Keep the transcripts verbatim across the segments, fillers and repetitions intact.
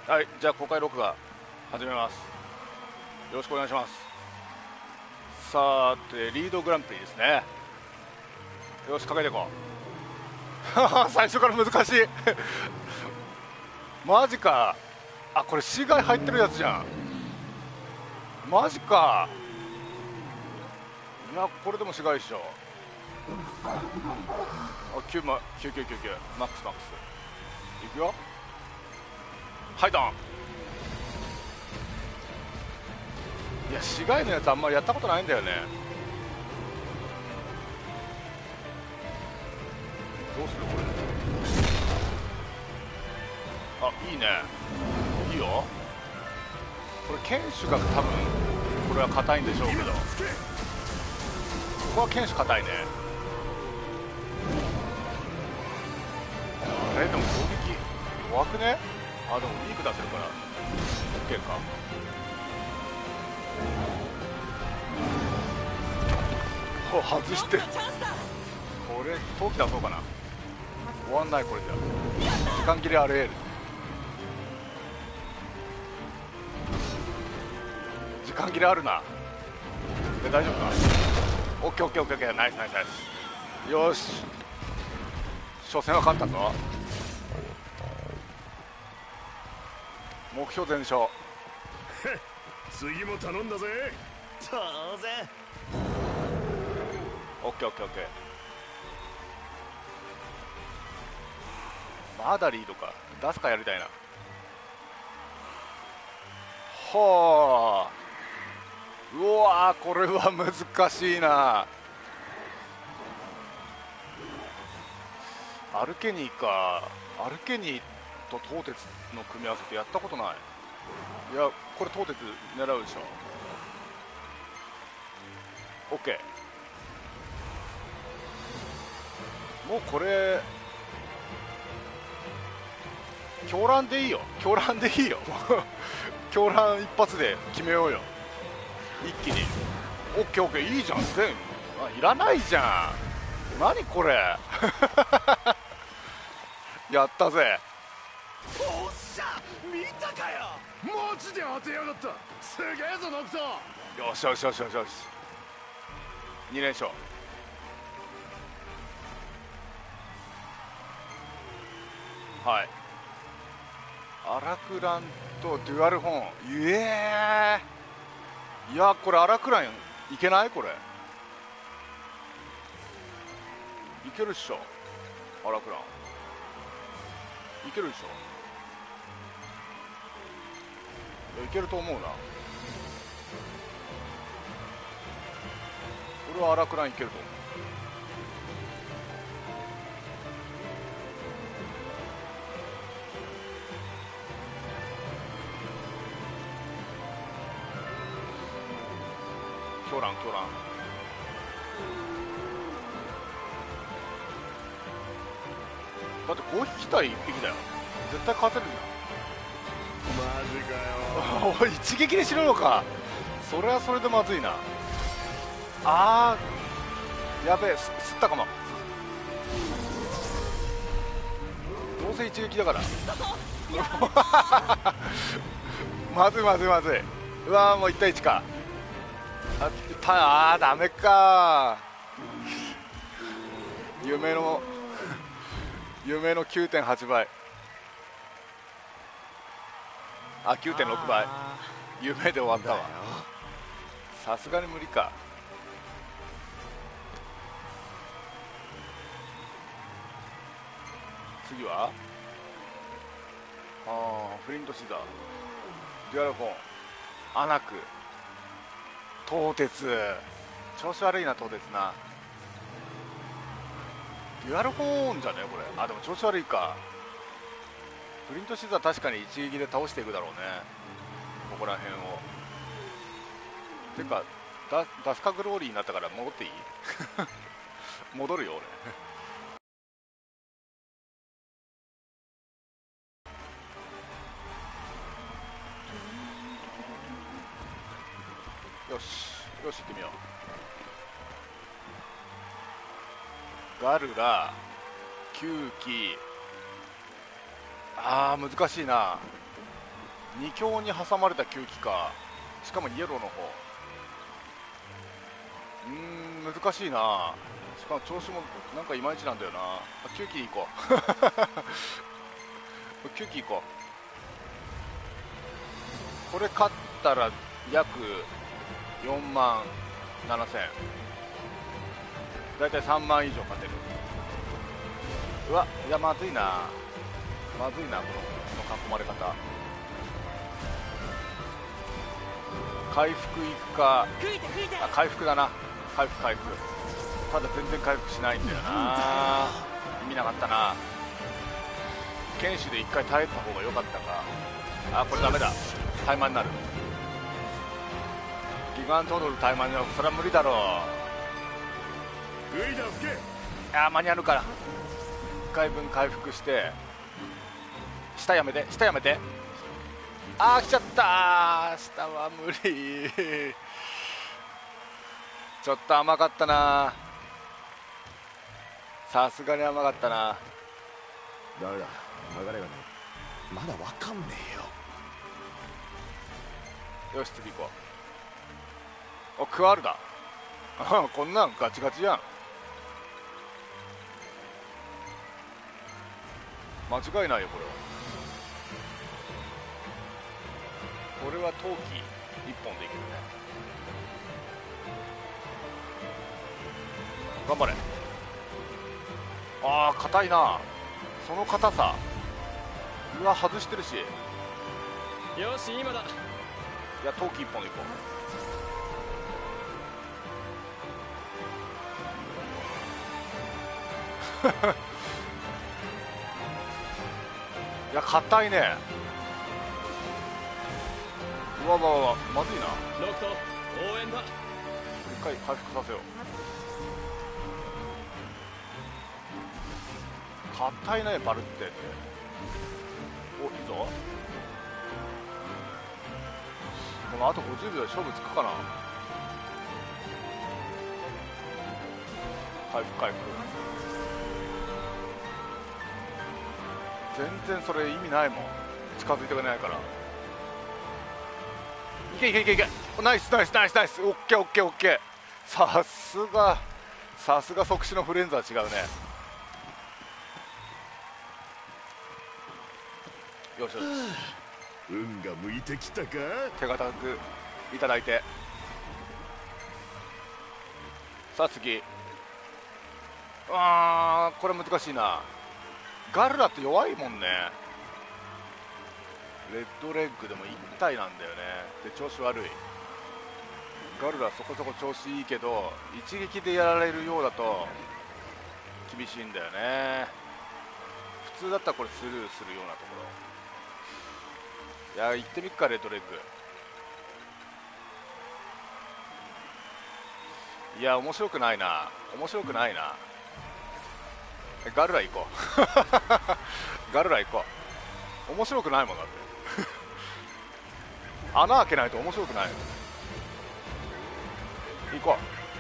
はい、じゃあ公開録画始めます。よろしくお願いします。さてリードグランプリですね。よし、かけていこう。最初から難しい。マジか。あ、これ死骸入ってるやつじゃん。マジか。いや、これでも死骸っしょ。あ、きゅうまきゅうきゅうきゅうきゅうマックスマックスいくよ。はい、ドン。いや、死骸のやつあんまりやったことないんだよね。どうするこれ。あ、いいね。いいよ。これ剣士が多分これは硬いんでしょうけど、ここは剣士硬いね。あれでも攻撃弱くね。あ、でもウィーク出せるから OK か。お、外してる。これ陶器出そうかな。終わんないこれじゃ。時間切れ アールエル。 時間切れあるな。で大丈夫か。オッケーオッケーオッケーオッケー。ナイスナイスナイス。よし、初戦は勝ったぞ。目標全勝。 次も頼んだぜ。当然。 オッケーオッケーオッケー。まだリードか。出すかやりたいな。はあ、うわー、これは難しいな。アルケニーか。アルケニーと東鉄の組み合わせってやったことない。いや、これ東鉄狙うでしょ。 OK。 もうこれ狂乱でいいよ。狂乱でいいよ。狂乱一発で決めようよ、一気に。 OKOK。 いいじゃん。全あいらないじゃん。何これ。やったぜ。 おっしゃ、見たかよ。マジで当てやがった。すげえぞノクト。 よしよしよしよしよし。に連勝。はい、アラクランとデュアルホーン。いえー、いや、これアラクランいけない。これいけるっしょ。アラクランいけるでしょ。いや、いけると思うな。俺はアラクランいけると思う。狂乱狂乱。だってごひき対いっぴきだよ。絶対勝てるじゃん。 マジかよ。 おい、一撃で死ぬのか。それはそれでまずいな。あー、やべえ、す吸ったかも。どうせ一撃だからまずいまずいまずい。うわー、もういち対いちか。あたあー、ダメか。夢の夢の きゅうてんはち 倍。あ、きゅうてんろく 倍。夢で終わったわ。さすがに無理か。次はあー、フリントシザー、デュアルフォン、アナク、東鉄。調子悪いな東鉄な。デュアルフォーンじゃねこれ。あ、でも調子悪いか。フリントシザー確かに一撃で倒していくだろうね、ここら辺を。てかダダスカグローリーになったから戻っていい？戻るよ俺。よしよし、行ってみよう。ガルラきゅうき。あー、難しいな。 に強に挟まれたきゅう機か。しかもイエローの方。うーん難しいな。しかも調子もなんかいまいちなんだよな。あきゅう機行こうきゅう機行こう。これ勝ったら約よんまんななせん、だいたいさんまん以上勝てる。うわ、いやまずいな、まずいな、このこの囲まれ方。回復いくか。あ、回復だな、回復回復。ただ全然回復しないんだよな。意味なかったな。剣士で一回耐えた方が良かったか。あ、これダメだ、怠慢になる。ギガントドル怠慢になる。それは無理だろう。 グイダー吹け。 あー間に合うからいっかいぶん回復して。下やめて、下やめて。あー来ちゃったー、下は無理ちょっと甘かったな、さすがに甘かったな。 ダメだ、流れがねまだわかんねえよ。 よし次行こう。お、クワールだあこんなんガチガチやん。間違いないよこれは。これは陶器いっぽんでいけるね。頑張れ。あー硬いな、その硬さ。うわ外してるし。 よし今だ。 いや陶器いっぽんでいこういや硬いね。うわわわわ、まずいな。 ロクト応援だ。 一回回復させよう。硬いねバルってって。お、いいぞ。このあとごじゅうびょうで勝負つくかな。回復回復。全然それ意味ないもん、近づいてくれないから。いけいけいけいけ、ナイスナイスナイスナイス、オッケーオッケーオッケー。さすがさすが即死のフレンズは違うね。よしよし、 運が向いてきたか。 手堅くいただいて。さあ次。あーこれ難しいな。ガルラって弱いもんね。レッドレッグでもいったいなんだよね。で調子悪い。ガルラそこそこ調子いいけど一撃でやられるようだと厳しいんだよね。普通だったらこれスルーするようなところ。いや行ってみっか、レッドレッグ。いや面白くないな、面白くないな。ガルラ行こうガルラ行こう。面白くないもんだって穴開けないと面白くない。行こ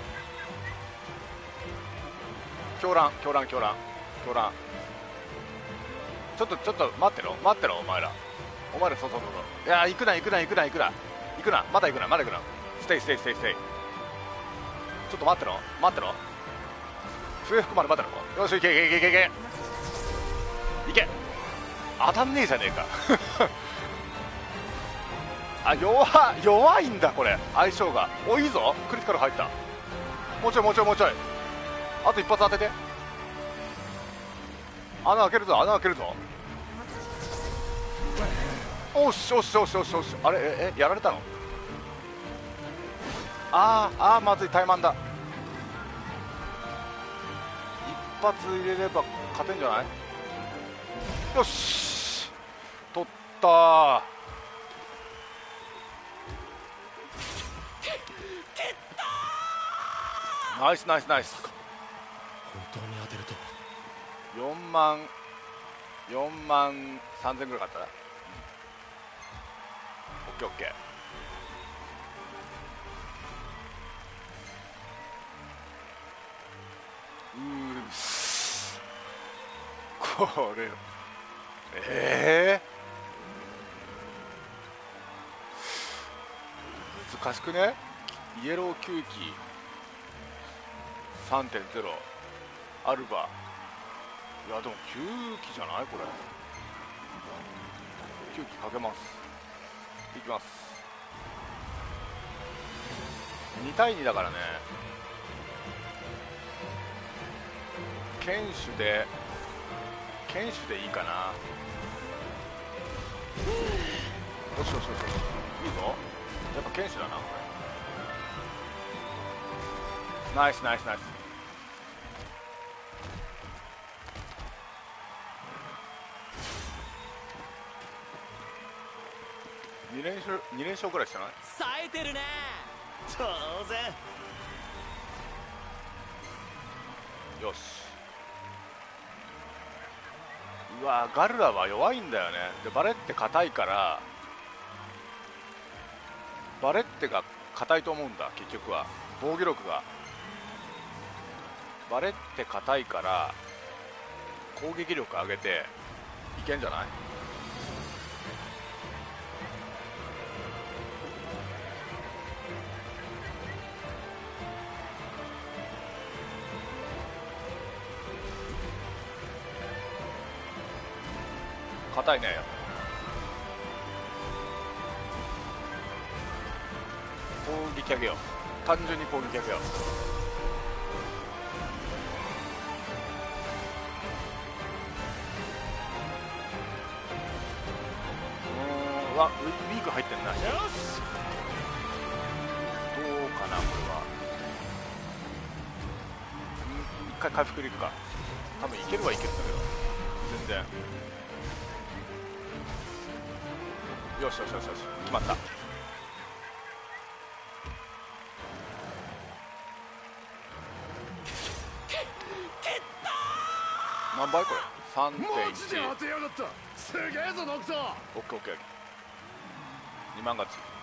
う。狂乱狂乱狂乱狂乱。ちょっとちょっと待ってろ待ってろお前らお前ら。そうそうそうそう。いや行くな行くな行くな行くな行くな、まだ行くなまだ行くな。ステイステイステイステイ。ちょっと待ってろ待ってろ。笛吹くまで待ってろ。よし、いけいけいけいけいけいけ。当たんねえじゃねえかあ、弱弱いんだこれ相性が。お、いいぞ、クリティカル入った。もうちょいもうちょいもうちょい。あと一発当てて。穴開けるぞ穴開けるぞ。おしおしおしおしおし。あれええやられたの。あーあーまずい、怠慢だ。一発入れれば勝てんじゃない。よし取ったー。ナイスナイスナイス。 本当に当てるとは。 よんまんよんまんさんぜんぐらい買ったら、オッケーオッケー。うーすこれええ率賢くね。イエローきゅうき さんてんゼロ アルバ。いやでもきゅうきじゃないこれ。きゅうきかけます。いきます。にたいにだからね。堅守で堅守でいいかな。よしよしよしよし、いいぞ。やっぱ堅守だなこれ。ナイスナイスナイス。に連勝に連勝ぐらいしてない？ 冴えてるね。 当然。 よし。うわガルラは弱いんだよね。でバレッテ硬いから、バレッテが硬いと思うんだ結局は。防御力がバレッテ硬いから攻撃力上げていけんじゃない？硬いね。攻撃上げよう。単純に攻撃上げよう。うーん、わウィーク入ってんな。 よし。 どうかなこれは。ん一回回復入れるか。多分いけるはいけるんだけど全然。よしよしよしよし、決まった。何倍これ？ さんてんいち。 マジで当てやがった。すげえぞノクト。 オッケーオッケー。にまん勝ち。